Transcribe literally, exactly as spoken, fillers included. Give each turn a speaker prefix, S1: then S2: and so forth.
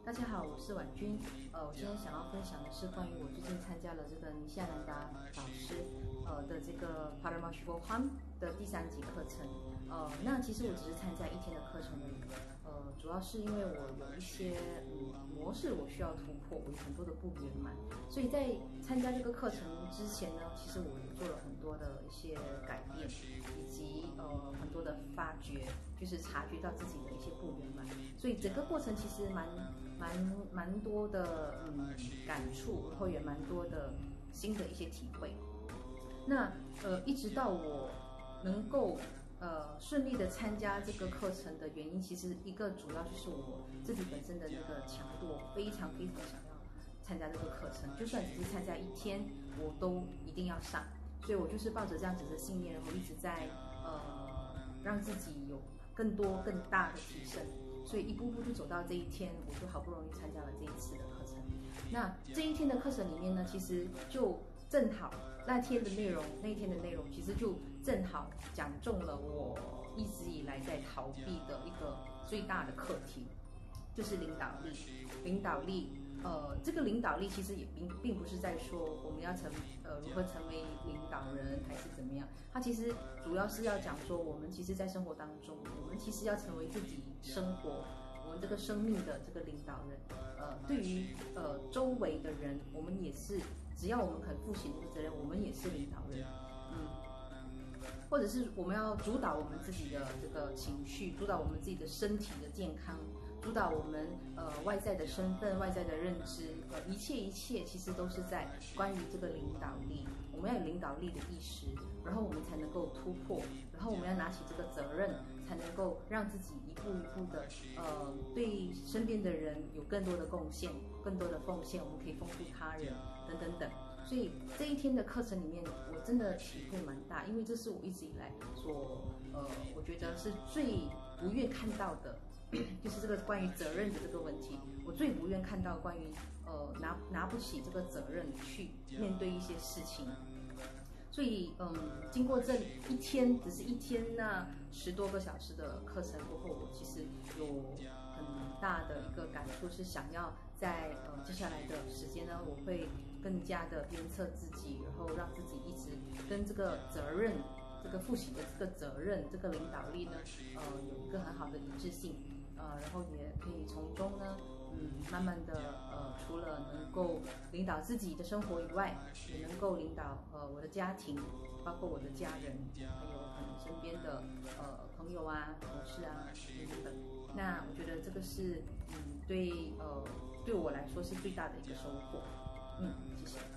S1: 大家好，我是婉君。呃，我今天想要分享的是关于我最近参加了这个尼夏南达老师呃的这个 Paramashvoham 的第三级课程。呃，那其实我只是参加一天的课程而已。呃，主要是因为我有一些嗯模式我需要突破，我有很多的不圆满，所以在参加这个课程之前呢，其实我也做了很多的一些改变，以及呃很多的发掘，就是察觉到自己的一些不圆满。所以整个过程其实蛮蛮蛮多的嗯感触，然后也蛮多的新的一些体会。那呃一直到我能够呃顺利的参加这个课程的原因，其实一个主要就是我自己本身的那个强度，我非常非常想要参加这个课程，就算只是参加一天，我都一定要上。所以我就是抱着这样子的信念，然后一直在呃让自己有更多更大的提升。所以一步步就走到这一天，我就好不容易参加了这一次的课程。那这一天的课程里面呢，其实就正好那天的内容，那一天的内容其实就正好讲中了我一直以来在逃避的一个最大的课题，就是领导力。领导力，呃，这个领导力其实也并并不是在说我们要成呃如何成为领导人还是怎么样，它其实主要是要讲说，我们其实在生活当中，我们其实要成为自己生活我们这个生命的这个领导人。呃，对于呃周围的人，我们也是，只要我们肯负起这个责任，我们也是领导人。嗯。或者是我们要主导我们自己的这个情绪，主导我们自己的身体的健康，主导我们呃外在的身份、外在的认知，呃一切一切其实都是在关于这个领导力。我们要有领导力的意识，然后我们才能够突破，然后我们要拿起这个责任，才能够让自己一步一步的呃对身边的人有更多的贡献、更多的奉献，我们可以丰富他人等等等。所以这一天的课程里面，我真的体会蛮大，因为这是我一直以来所呃，我觉得是最不愿看到的，就是这个关于责任的这个问题，我最不愿看到关于呃拿拿不起这个责任去面对一些事情。所以，嗯，经过这一天，只是一天那十多个小时的课程过后，我其实有很大的一个感触，是想要在呃接下来的时间呢，我会更加的鞭策自己，然后让自己一直跟这个责任、这个负起的这个责任、这个领导力呢，呃，有一个很好的一致性，呃，然后也可以从中呢。嗯，慢慢的，呃，除了能够领导自己的生活以外，也能够领导呃我的家庭，包括我的家人，还有可能身边的呃朋友啊、同事啊等等。那我觉得这个是嗯对呃对我来说是最大的一个收获。嗯，谢谢。